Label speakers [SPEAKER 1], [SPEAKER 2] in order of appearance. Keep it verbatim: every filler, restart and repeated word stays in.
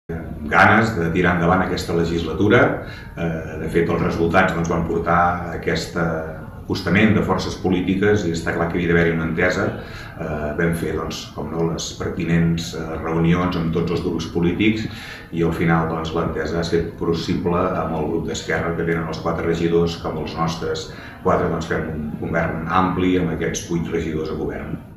[SPEAKER 1] ganes de tirar endavant aquesta legislatura. De fet, els resultats doncs, van portar a aquest acostament de forces polítiques i està clar que hi havia d'haver-hi una entesa. Vam fer, doncs, com no, les pertinents reunions amb tots els grups polítics i al final doncs, l'entesa ha estat possible amb el grup d'Esquerra, que tenen els quatre regidors, com els nostres quatre, doncs, fem un govern ampli amb aquests vuit regidors a govern.